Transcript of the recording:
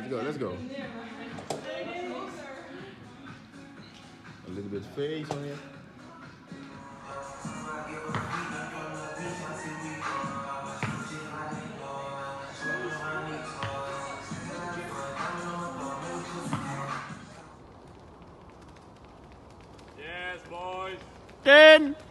Let's go. A little bit face on it. Yes, boys. 10.